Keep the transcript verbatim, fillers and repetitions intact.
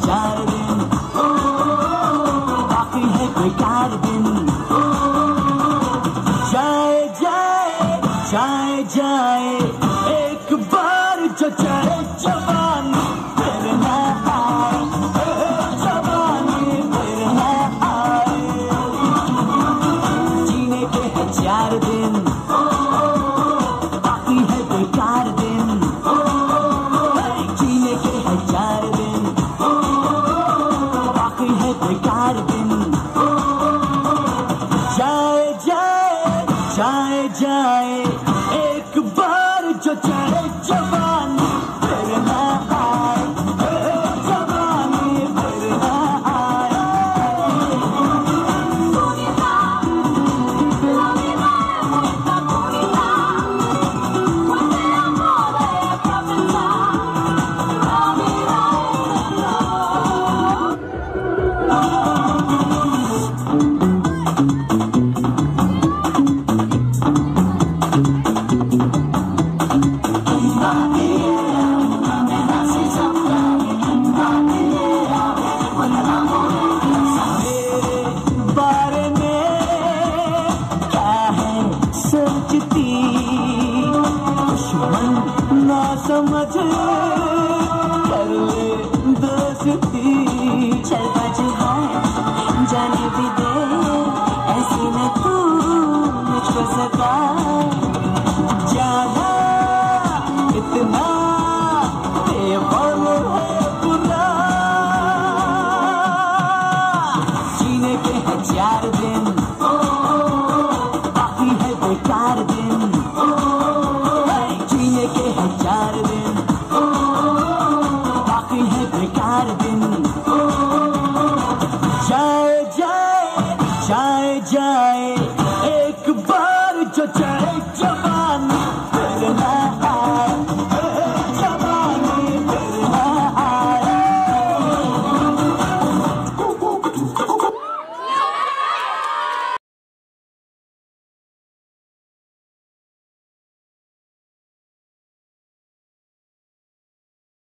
हजार दिन, बाकी है बेकार दिन। जाए जाए जाए जाए एक बार जो चढ़े जवानी फिर ना आए, जवानी फिर ना आए। जीने के हजार दिन, बाकी है बेकार दिन। जीने के हजार दिन, बाकी है बेकार दिन। जाए जाए जाए जाए एक बार जो चढ़े जवानी फिर ना आए, जवानी फिर ना आए। सोचती दुश्मन ना समझ कर ले दोस्ती। चल बाजू है जाने भी दे, ऐसी न तू मुझको सता। जाना इतना बेबल है बुरा, जीने के हजार दिन, बेकार दिन। जीने के हजार दिन, बाकी है बेकार दिन।